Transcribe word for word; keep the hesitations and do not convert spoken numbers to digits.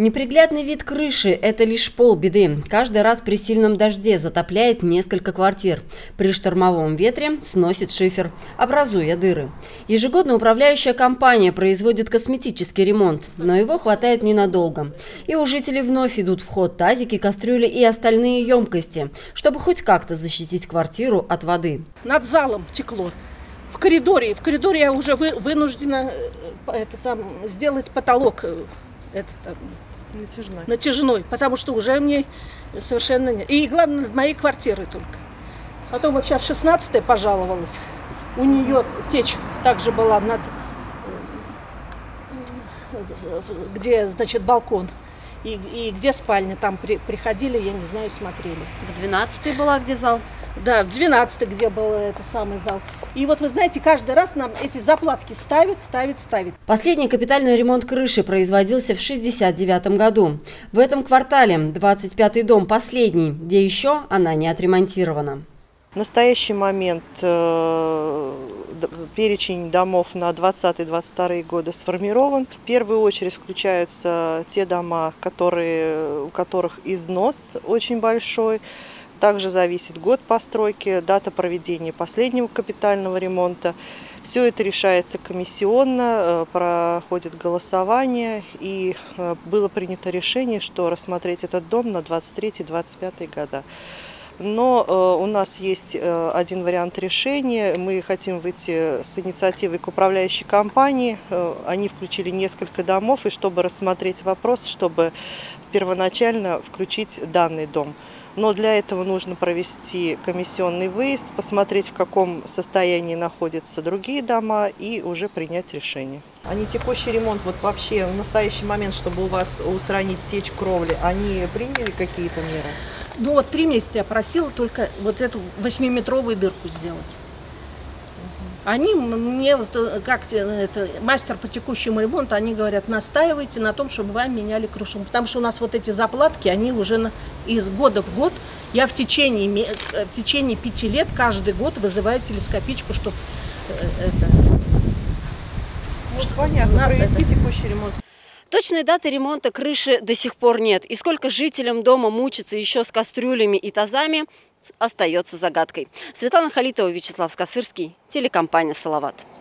Неприглядный вид крыши – это лишь полбеды. Каждый раз при сильном дожде затопляет несколько квартир. При штормовом ветре сносит шифер, образуя дыры. Ежегодно управляющая компания производит косметический ремонт, но его хватает ненадолго. И у жителей вновь идут в ход тазики, кастрюли и остальные емкости, чтобы хоть как-то защитить квартиру от воды. Над залом текло. В коридоре. В коридоре я уже вы, вынуждена это сам, сделать потолок этот, натяжной. натяжной, потому что уже мне совершенно нет. И главное, над моей квартирой только. Потом вот сейчас шестнадцатая пожаловалась. У нее течь также была над, где, значит, балкон. И, и где спальня, там при, приходили, я не знаю, смотрели. В двенадцатой была где зал? Да, в двенадцатой, где был этот самый зал. И вот вы знаете, каждый раз нам эти заплатки ставят, ставят, ставят. Последний капитальный ремонт крыши производился в шестьдесят девятом году. В этом квартале двадцать пятый дом последний, где еще она не отремонтирована. В настоящий момент э, перечень домов на двадцатый — двадцать второй годы сформирован. В первую очередь включаются те дома, которые, у которых износ очень большой. Также зависит год постройки, дата проведения последнего капитального ремонта. Все это решается комиссионно, проходит голосование, и было принято решение, что рассмотреть этот дом на двадцать третий — двадцать пятый года. Но э, у нас есть э, один вариант решения. Мы хотим выйти с инициативой к управляющей компании. Э, они включили несколько домов, и чтобы рассмотреть вопрос, чтобы первоначально включить данный дом. Но для этого нужно провести комиссионный выезд, посмотреть, в каком состоянии находятся другие дома, и уже принять решение. Они текущий ремонт, вот вообще в настоящий момент, чтобы у вас устранить течь кровли, они приняли какие-то меры? Ну вот три месяца я просила только вот эту восьмиметровую дырку сделать. Угу. Они мне, вот, как это, мастер по текущему ремонту, они говорят, настаивайте на том, чтобы вам меняли крышу. Потому что у нас вот эти заплатки, они уже на, из года в год, я в течение, в течение пяти лет каждый год вызываю телескопичку, чтобы это... Ну, понятно, провести это... текущий ремонт. Точной даты ремонта крыши до сих пор нет. И сколько жителям дома мучиться еще с кастрюлями и тазами, остается загадкой. Светлана Халитова, Вячеслав Скосырский, телекомпания «Салават».